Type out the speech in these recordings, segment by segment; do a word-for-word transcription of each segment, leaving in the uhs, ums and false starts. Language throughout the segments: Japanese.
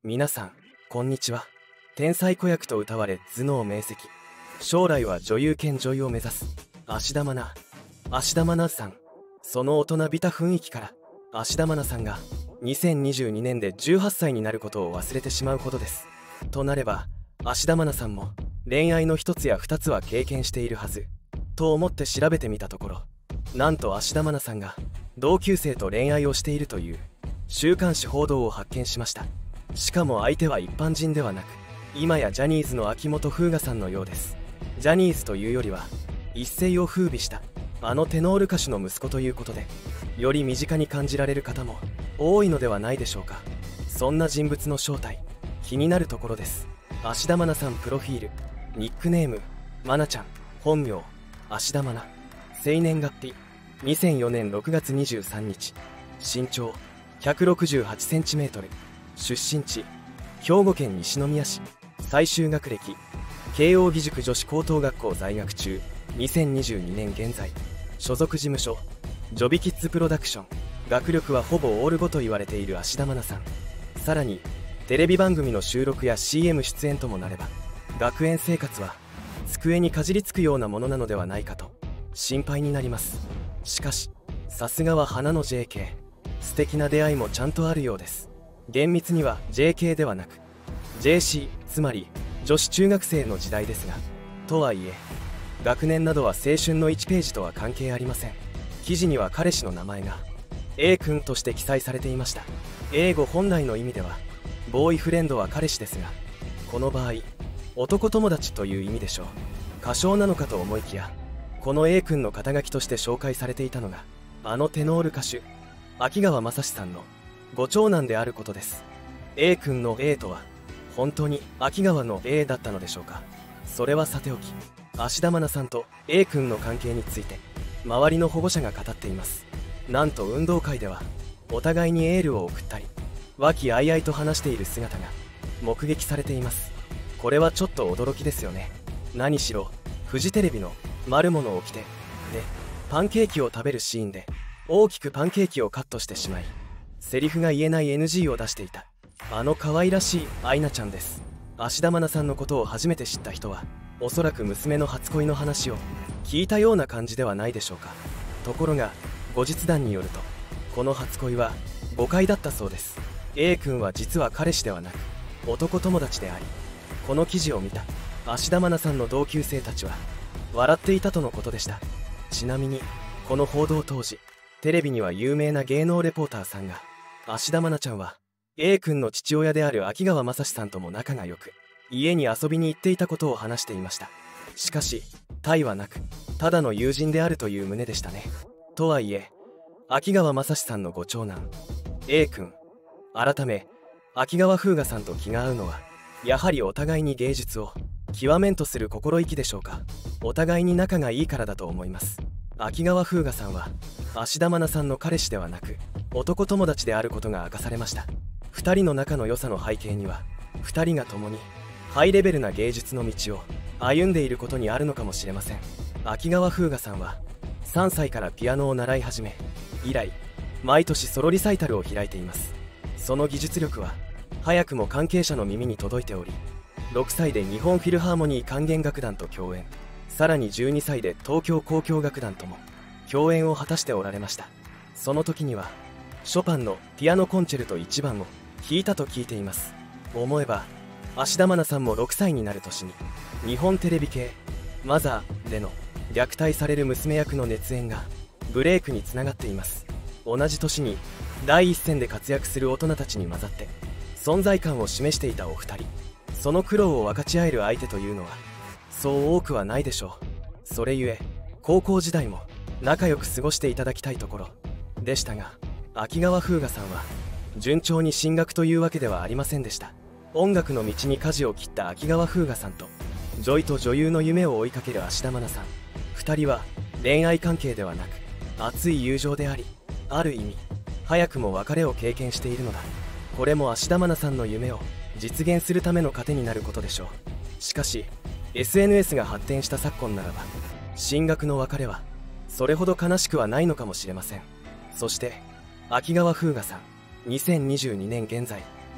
皆さんこんにちは。天才子役と謳われ頭脳明晰、将来は女優兼女優を目指す芦田愛菜。芦田愛菜さん、その大人びた雰囲気から芦田愛菜さんがにせんにじゅうにねんでじゅうはっさいになることを忘れてしまうほどです。となれば芦田愛菜さんも恋愛の一つや二つは経験しているはずと思って調べてみたところ、なんと芦田愛菜さんが同級生と恋愛をしているという週刊誌報道を発見しました。しかも相手は一般人ではなく、今やジャニーズの秋元風雅さんのようです。ジャニーズというよりは一世を風靡したあのテノール歌手の息子ということで、より身近に感じられる方も多いのではないでしょうか。そんな人物の正体、気になるところです。芦田愛菜さんプロフィール、ニックネーム愛菜ちゃん、本名芦田愛菜、生年月日にせんよねんろくがつにじゅうさんにち、身長ひゃくろくじゅうはちセンチメートル、出身地兵庫県西宮市、最終学歴慶應義塾女子高等学校在学中、にせんにじゅうにねん現在所属事務所ジョビキッズプロダクション。学力はほぼオールごと言われている芦田愛菜さん。さらにテレビ番組の収録や シーエム 出演ともなれば、学園生活は机にかじりつくようなものなのではないかと心配になります。しかしさすがは花の ジェーケー、 素敵な出会いもちゃんとあるようです。厳密には ジェーケー ではなく ジェーシー、 つまり女子中学生の時代ですが、とはいえ学年などは青春のいちページとは関係ありません。記事には彼氏の名前が A 君として記載されていました。英語本来の意味ではボーイフレンドは彼氏ですが、この場合男友達という意味でしょう。過小なのかと思いきや、この A 君の肩書きとして紹介されていたのがあのテノール歌手秋川雅史さんのご長男であることです。 A 君の A とは本当に秋川の A だったのでしょうか。それはさておき、芦田愛菜さんと A 君の関係について周りの保護者が語っています。なんと運動会ではお互いにエールを送ったり和気あいあいと話している姿が目撃されています。これはちょっと驚きですよね。何しろフジテレビの「丸物を着て」でパンケーキを食べるシーンで大きくパンケーキをカットしてしまい、セリフが言えない エヌジー を出していたあの可愛らしい愛菜ちゃんです。芦田愛菜さんのことを初めて知った人はおそらく娘の初恋の話を聞いたような感じではないでしょうか。ところが後日談によると、この初恋は誤解だったそうです。 A 君は実は彼氏ではなく男友達であり、この記事を見た芦田愛菜さんの同級生たちは笑っていたとのことでした。ちなみにこの報道当時、テレビには有名な芸能レポーターさんが芦田愛菜ちゃんは A 君の父親である秋川雅史さんとも仲が良く、家に遊びに行っていたことを話していました。しかし対はなく、ただの友人であるという旨でしたね。とはいえ秋川雅史さんのご長男 A 君、改め秋川風雅さんと気が合うのはやはりお互いに芸術を極めんとする心意気でしょうか。お互いに仲がいいからだと思います。秋川風雅さんは芦田愛菜さんの彼氏ではなく男友達であることが明かされました。ふたりの仲の良さの背景には、ふたりが共にハイレベルな芸術の道を歩んでいることにあるのかもしれません。秋川風雅さんはさんさいからピアノを習い始め、以来毎年ソロリサイタルを開いています。その技術力は早くも関係者の耳に届いており、ろくさいで日本フィルハーモニー管弦楽団と共演、さらにじゅうにさいで東京交響楽団とも共演を果たしておられました。その時にはショパンのピアノコンチェルトいちばんを弾いたと聞いています。思えば芦田愛菜さんもろくさいになる年に日本テレビ系「マザー」での虐待される娘役の熱演がブレイクにつながっています。同じ年に第一線で活躍する大人たちに混ざって存在感を示していたお二人、その苦労を分かち合える相手というのはそう多くはないでしょう。それゆえ高校時代も仲良く過ごしていただきたいところでしたが、秋川風雅さんは順調に進学というわけではありませんでした。音楽の道に舵を切った秋川風雅さんと女医と女優の夢を追いかける芦田愛菜さん、ふたりは恋愛関係ではなく熱い友情であり、ある意味早くも別れを経験しているのだ。これも芦田愛菜さんの夢を実現するための糧になることでしょう。しかし エスエヌエス が発展した昨今ならば、進学の別れはそれほど悲しくはないのかもしれません。そして秋川風雅さん、にせんにじゅうにねん現在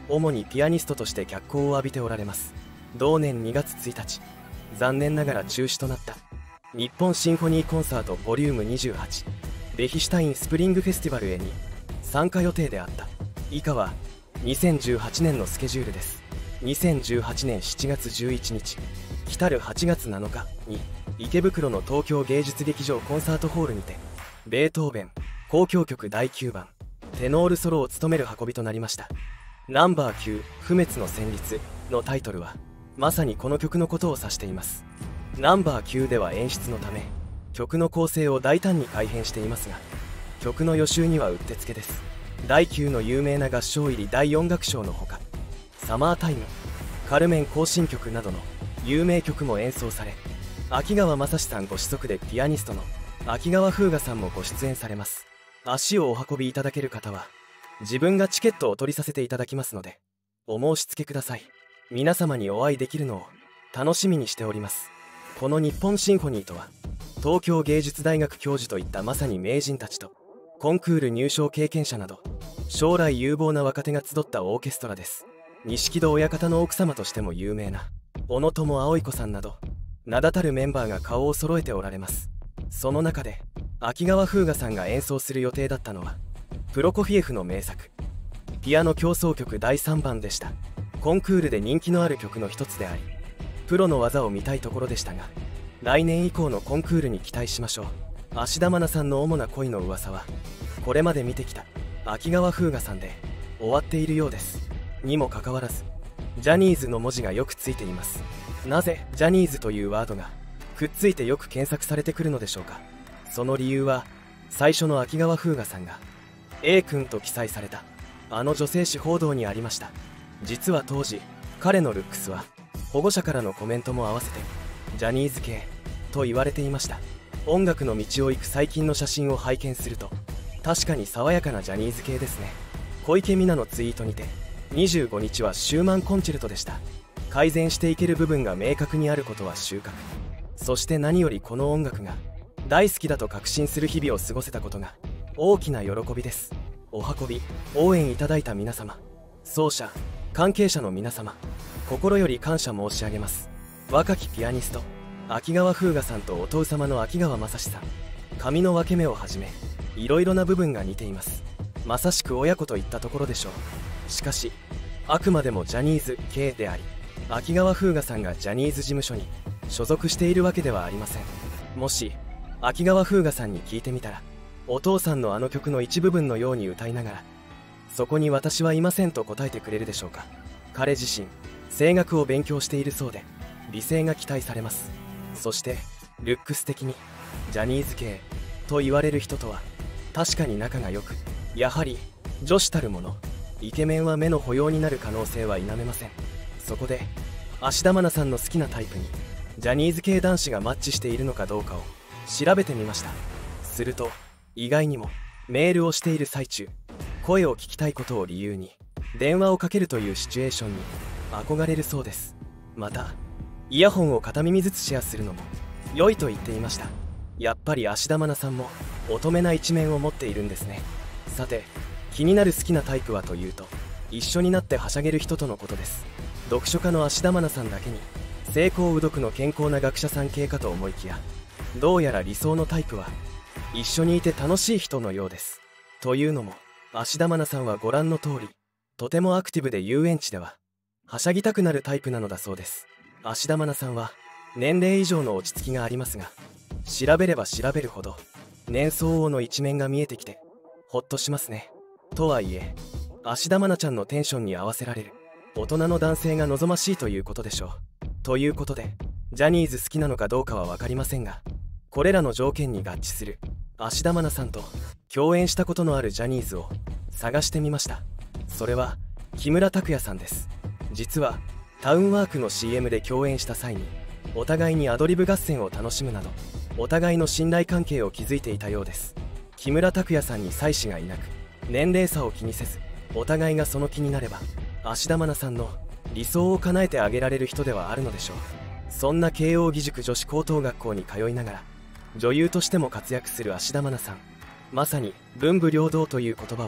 主にピアニストとして脚光を浴びておられます。同年にがつついたち、残念ながら中止となった日本シンフォニーコンサート ボリュームにじゅうはち ベヒシュタインスプリングフェスティバルへに参加予定であった。以下はにせんじゅうはちねんのスケジュールです。にせんじゅうはちねんしちがつじゅういちにち、来たるはちがつなのかに池袋の東京芸術劇場コンサートホールにてベートーベン交響曲だいきゅうばんテノールソロを務める運びとなりました。ナンバーきゅう不滅の旋律のタイトルはまさにこの曲のことを指しています。ナンバーきゅうでは演出のため曲の構成を大胆に改変していますが、曲の予習にはうってつけです。だいきゅうの有名な合唱入りだいよん楽章のほか、サマータイム、カルメン行進曲などの有名曲も演奏され、秋川雅史さんご子息でピアニストの秋川風雅さんもご出演されます。足をお運びいただける方は自分がチケットを取りさせていただきますのでお申し付けください。皆様にお会いできるのを楽しみにしております。この日本シンフォニーとは東京芸術大学教授といったまさに名人たちとコンクール入賞経験者など将来有望な若手が集ったオーケストラです。錦戸親方の奥様としても有名な小野友葵子さんなど名だたるメンバーが顔を揃えておられます。その中で秋川風雅さんが演奏する予定だったのはプロコフィエフの名作ピアノ協奏曲だいさんばんでした。コンクールで人気のある曲の一つでありプロの技を見たいところでしたが、来年以降のコンクールに期待しましょう。芦田愛菜さんの主な恋の噂はこれまで見てきた秋川風雅さんで終わっているようです。にもかかわらずジャニーズの文字がよくついています。なぜジャニーズというワードがくっついてよく検索されてくるのでしょうか。その理由は最初の秋川風雅さんが A 君と記載されたあの女性誌報道にありました。実は当時彼のルックスは保護者からのコメントも合わせてジャニーズ系と言われていました。音楽の道を行く最近の写真を拝見すると確かに爽やかなジャニーズ系ですね。小池美奈のツイートにてにじゅうごにちはシューマンコンチェルトでした。改善していける部分が明確にあることは収穫、そして何よりこの音楽が大好きだと確信する日々を過ごせたことが大きな喜びです。お運び応援いただいた皆様、奏者関係者の皆様、心より感謝申し上げます。若きピアニスト秋川風雅さんとお父様の秋川雅史さん、髪の分け目をはじめいろいろな部分が似ています。まさしく親子といったところでしょう。しかしあくまでもジャニーズ系であり、秋川風雅さんがジャニーズ事務所に所属しているわけではありません。もし秋川風雅さんに聞いてみたら、お父さんのあの曲の一部分のように歌いながらそこに私はいませんと答えてくれるでしょうか。彼自身声楽を勉強しているそうで美声が期待されます。そしてルックス的にジャニーズ系と言われる人とは確かに仲が良く、やはり女子たるものイケメンは目の保養になる可能性は否めません。そこで芦田愛菜さんの好きなタイプにジャニーズ系男子がマッチしているのかどうかを調べてみました。すると意外にもメールをしている最中、声を聞きたいことを理由に電話をかけるというシチュエーションに憧れるそうです。またイヤホンを片耳ずつシェアするのも良いと言っていました。やっぱり芦田愛菜さんも乙女な一面を持っているんですね。さて気になる好きなタイプはというと、一緒になってはしゃげる人とのことです。読書家の芦田愛菜さんだけに成功うどくの健康な学者さん系かと思いきや、どうやら理想のタイプは一緒にいて楽しい人のようです。というのも芦田愛菜さんはご覧の通りとてもアクティブで遊園地でははしゃぎたくなるタイプなのだそうです。芦田愛菜さんは年齢以上の落ち着きがありますが、調べれば調べるほど年相応の一面が見えてきてほっとしますね。とはいえ芦田愛菜ちゃんのテンションに合わせられる大人の男性が望ましいということでしょう。ということでジャニーズ好きなのかどうかは分かりませんが、これらの条件に合致する芦田愛菜さんと共演したことのあるジャニーズを探してみました。それは木村拓哉さんです。実はタウンワークの シーエム で共演した際にお互いにアドリブ合戦を楽しむなどお互いの信頼関係を築いていたようです。木村拓哉さんに妻子がいなく、年齢差を気にせずお互いがその気になれば芦田愛菜さんの理想を叶えてあげられる人ではあるのでしょう。そんな慶應義塾女子高等学校に通いながら女優としても活躍する芦田愛菜さん、まさに文武両道という言葉は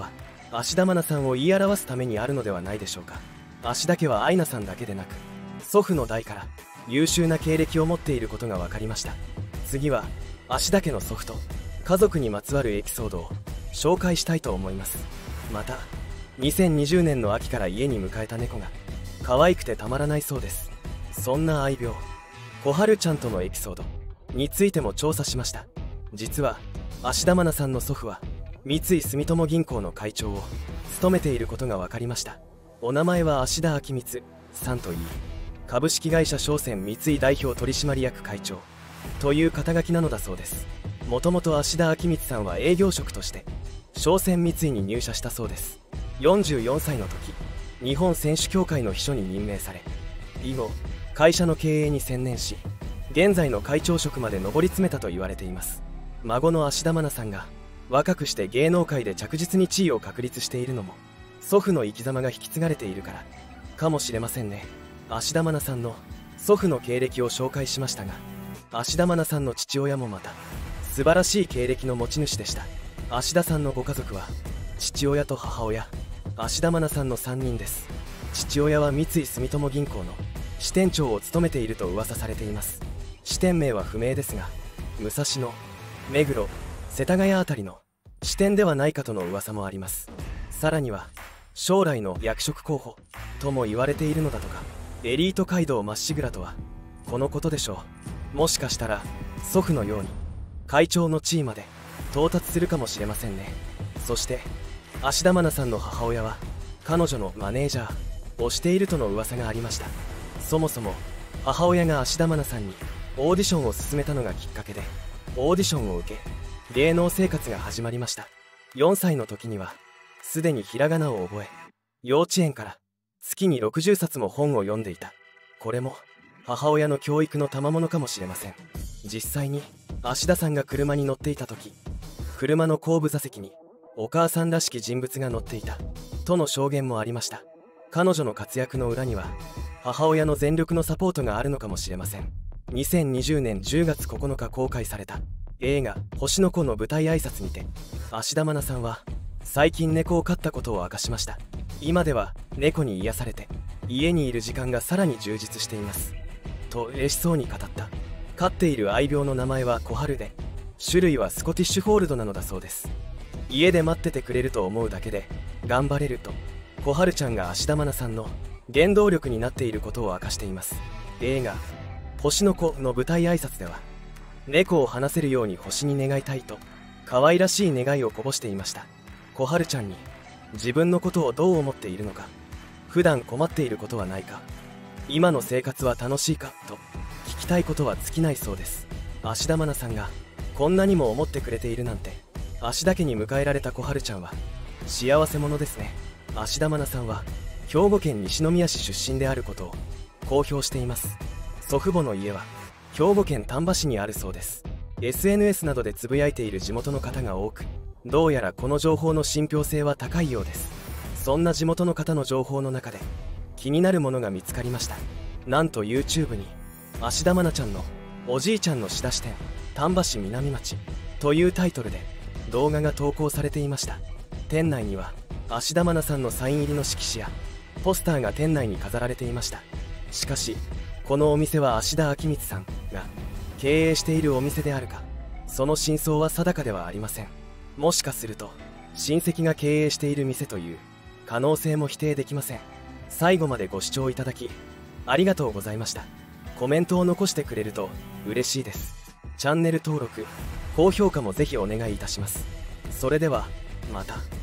芦田愛菜さんを言い表すためにあるのではないでしょうか。芦田家は愛菜さんだけでなく、祖父の代から優秀な経歴を持っていることが分かりました。次は芦田家の祖父と家族にまつわるエピソードを紹介したいと思います。またにせんにじゅうねんの秋から家に迎えた猫が可愛くてたまらないそうです。そんな愛病小春ちゃんとのエピソードについても調査しました。実は芦田愛菜さんの祖父は三井住友銀行の会長を務めていることが分かりました。お名前は芦田昭光さんといい、株式会社商船三井代表取締役会長という肩書きなのだそうです。もともと芦田昭光さんは営業職として商船三井に入社したそうです。よんじゅうよんさいの時、日本選手協会の秘書に任命され、以後会社の経営に専念し、現在の会長職まで上り詰めたと言われています。孫の芦田愛菜さんが若くして芸能界で着実に地位を確立しているのも祖父の生き様が引き継がれているからかもしれませんね。芦田愛菜さんの祖父の経歴を紹介しましたが、芦田愛菜さんの父親もまた素晴らしい経歴の持ち主でした。芦田さんのご家族は父親と母親、芦田愛菜さんのさんにんです。父親は三井住友銀行の支店長を務めていると噂されています。支店名は不明ですが、武蔵野、目黒、世田谷あたりの支店ではないかとの噂もあります。さらには将来の役職候補とも言われているのだとか。エリート街道まっしぐらとはこのことでしょう。もしかしたら祖父のように会長の地位まで到達するかもしれませんね。そして芦田愛菜さんの母親は彼女のマネージャーをしているとの噂がありました。そもそも母親が芦田愛菜さんにオーディションを勧めたのがきっかけで、オーディションを受け芸能生活が始まりました。よんさいの時にはすでにひらがなを覚え、幼稚園から月にろくじゅっさつも本を読んでいた。これも母親の教育の賜物かもしれません。実際に芦田さんが車に乗っていた時、車の後部座席にお母さんらしき人物が乗っていたとの証言もありました。彼女の活躍の裏には母親の全力のサポートがあるのかもしれません。にせんにじゅうねんじゅうがつここのか公開された映画「星の子」の舞台挨拶にて芦田愛菜さんは最近猫を飼ったことを明かしました。今では猫に癒されて家にいる時間がさらに充実していますと嬉しそうに語った。飼っている愛病の名前は小春で、種類はスコティッシュフォールドなのだそうです。家で待っててくれると思うだけで頑張れると小春ちゃんが芦田愛菜さんの原動力になっていることを明かしています。映画「星の子」の舞台挨拶では、猫を離せるように星に願いたいと可愛らしい願いをこぼしていました。小春ちゃんに自分のことをどう思っているのか、普段困っていることはないか、今の生活は楽しいかと聞きたいことは尽きないそうです。芦田愛菜さんがこんなにも思ってくれているなんて、芦田家に迎えられた小春ちゃんは幸せ者ですね。芦田愛菜さんは兵庫県西宮市出身であることを公表しています。祖父母の家は兵庫県丹波市にあるそうです。 エスエヌエス などでつぶやいている地元の方が多く、どうやらこの情報の信憑性は高いようです。そんな地元の方の情報の中で気になるものが見つかりました。なんと YouTube に芦田愛菜ちゃんのおじいちゃんの仕出し店丹波市南町というタイトルで動画が投稿されていました。店内には芦田愛菜さんのサイン入りの色紙やポスターが店内に飾られていました。しかしこのお店は芦田昭光さんが経営しているお店であるか、その真相は定かではありません。もしかすると親戚が経営している店という可能性も否定できません。最後までご視聴いただきありがとうございました。コメントを残してくれると嬉しいです。チャンネル登録、高評価もぜひお願いいたします。それではまた。